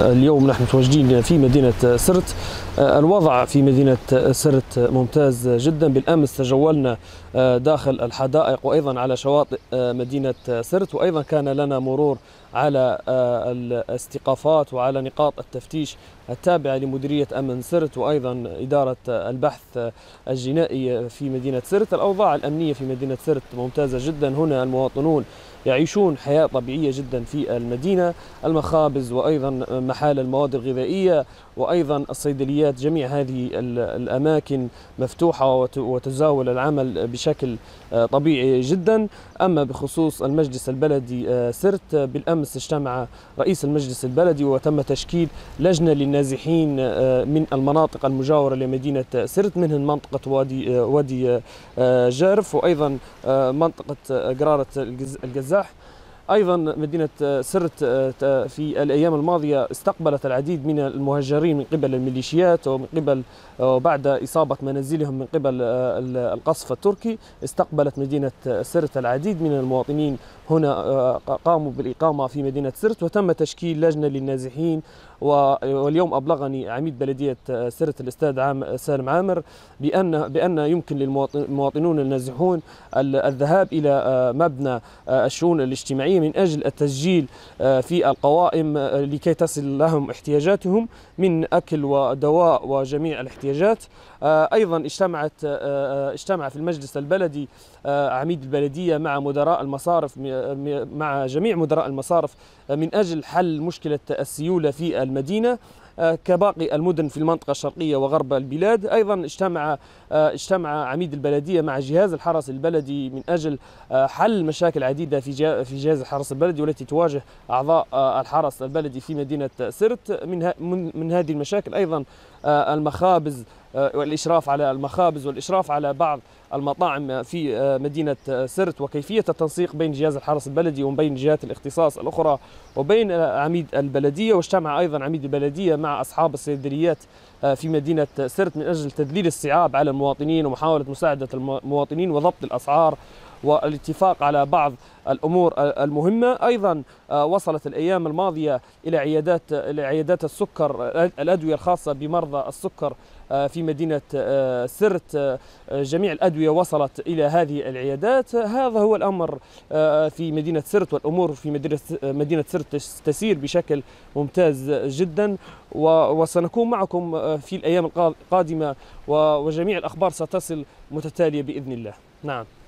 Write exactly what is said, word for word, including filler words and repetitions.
اليوم نحن متواجدين في مدينة سرت. الوضع في مدينة سرت ممتاز جدا. بالأمس تجولنا داخل الحدائق وأيضا على شواطئ مدينة سرت، وأيضا كان لنا مرور على الاستيقافات وعلى نقاط التفتيش التابعة لمديرية أمن سرت وأيضا إدارة البحث الجنائي في مدينة سرت. الأوضاع الأمنية في مدينة سرت ممتازة جدا. هنا المواطنون يعيشون حياة طبيعية جدا في المدينة. المخابز وأيضا محال المواد الغذائية وأيضا الصيدليات، جميع هذه الأماكن مفتوحة وتزاول العمل بشكل طبيعي جدا. أما بخصوص المجلس البلدي سرت، بالأمس اجتمع رئيس المجلس البلدي وتم تشكيل لجنة للنازحين من المناطق المجاورة لمدينة سرت، منهم منطقة وادي وادي جارف وأيضا منطقة قرارة القزاح. أيضا مدينة سرت في الأيام الماضية استقبلت العديد من المهجرين من قبل الميليشيات ومن قبل وبعد إصابة منازلهم من قبل القصف التركي. استقبلت مدينة سرت العديد من المواطنين هنا قاموا بالإقامة في مدينة سرت، وتم تشكيل لجنة للنازحين. واليوم أبلغني عميد بلدية سرت الأستاذ عام سالم عامر بأن بأن يمكن للمواطنون النازحون الذهاب إلى مبنى الشؤون الاجتماعية من أجل التسجيل في القوائم لكي تصل لهم احتياجاتهم من أكل ودواء وجميع الاحتياجات. أيضا اجتمعت اجتمع في المجلس البلدي عميد البلدية مع مدراء المصارف مع جميع مدراء المصارف من أجل حل مشكلة السيولة في المدينة كباقي المدن في المنطقة الشرقية وغرب البلاد. أيضا اجتمع اجتمع عميد البلدية مع جهاز الحرس البلدي من أجل حل مشاكل عديدة في في جهاز الحرس البلدي والتي تواجه أعضاء الحرس البلدي في مدينة سرت. من من هذه المشاكل أيضا المخابز والإشراف على المخابز والإشراف على بعض المطاعم في مدينة سرت، وكيفية التنسيق بين جهاز الحرس البلدي وبين جهات الاختصاص الأخرى وبين عميد البلدية. واجتمع أيضا عميد البلدية مع أصحاب الصيدليات في مدينة سرت من أجل تذليل الصعاب على المواطنين ومحاولة مساعدة المواطنين وضبط الأسعار والاتفاق على بعض الأمور المهمة. أيضا وصلت الأيام الماضية إلى عيادات إلى عيادات السكر الأدوية الخاصة بمرضى السكر في مدينة سرت. جميع الأدوية وصلت إلى هذه العيادات. هذا هو الأمر في مدينة سرت، والأمور في مدينة مدينة سرت تسير بشكل ممتاز جدا. وسنكون معكم في الأيام القادمة وجميع الأخبار ستصل متتالية بإذن الله. نعم.